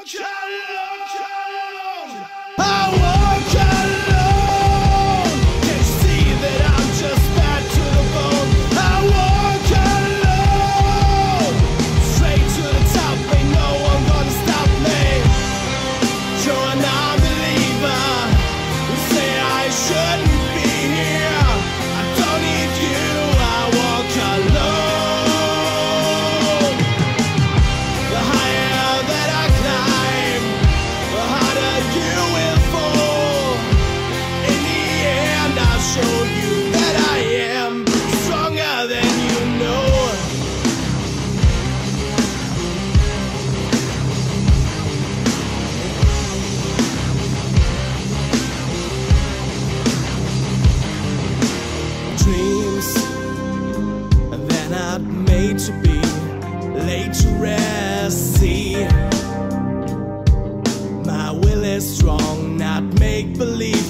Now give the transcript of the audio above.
Made to be laid to rest. See, my will is strong, not make believe.